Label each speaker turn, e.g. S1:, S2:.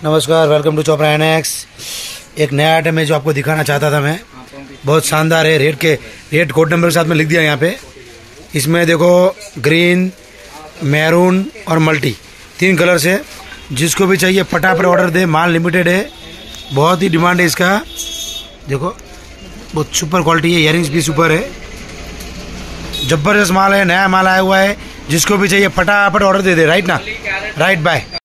S1: नमस्कार, welcome to Chopra NX. एक नया आइटम है जो आपको दिखाना चाहता था मैं। बहुत शानदार है। रेट कोड नंबर के साथ में लिख दिया यहाँ पे। इसमें देखो ग्रीन, मैरून और मल्टी 3 कलर से। जिसको भी चाहिए फटाफट ऑर्डर दे, माल लिमिटेड है। बहुत ही डिमांड है इसका। देखो बहुत सुपर क्वालिटी है, इयरिंग्स भी सुपर है, जबरदस्त माल है, नया माल आया हुआ है। जिसको भी चाहिए फटाफट ऑर्डर दे दे। राइट ना, राइट बाय।